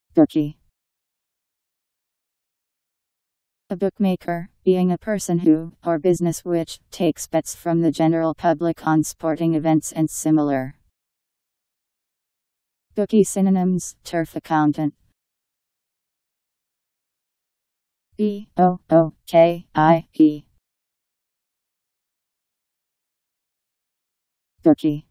Bookie. A bookmaker, being a person who, or business which, takes bets from the general public on sporting events and similar. Bookie synonyms: turf accountant. B-O-O-K-I-E. Bookie.